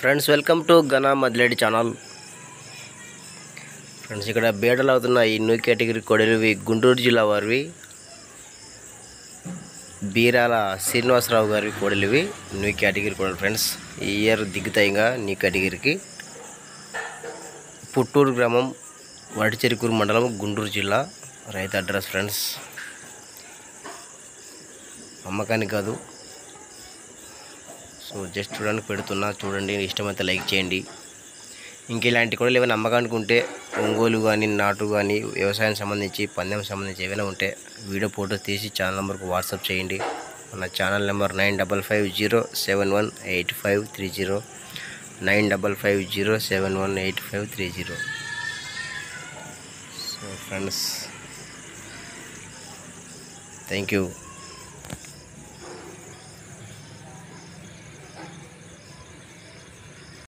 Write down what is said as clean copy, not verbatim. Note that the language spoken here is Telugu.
ఫ్రెండ్స్ వెల్కమ్ టు ఘన మదిలేడి ఛానల్. ఫ్రెండ్స్ ఇక్కడ బేడలు అవుతున్న ఈ న్యూ కేటగిరీ కోడలివి గుంటూరు జిల్లా వారివి, బీరాల శ్రీనివాసరావు గారి కోడలివి న్యూ కేటగిరీ కోడలు. ఫ్రెండ్స్ ఈ ఇయర్ దిగుతాయిగా న్యూ కేటగిరీకి. పుట్టూరు గ్రామం, వడిచెరుకూరు మండలం, గుంటూరు జిల్లా. రైతు అడ్రస్ ఫ్రెండ్స్, అమ్మకానికి కాదు. సో జస్ట్ చూడడానికి పెడుతున్నా, చూడండి, ఇష్టమైతే లైక్ చేయండి. ఇంక ఇలాంటి కూడా ఏమైనా అమ్మకానికి ఉంటే, ఒంగోలు కానీ, నాటు కానీ, వ్యవసాయం సంబంధించి, పందెం సంబంధించి ఏమైనా ఉంటే వీడియో ఫోటో తీసి ఛానల్ నెంబర్కు వాట్సాప్ చేయండి. మన channel number 9550718530, 9550718530. So friends, thank you.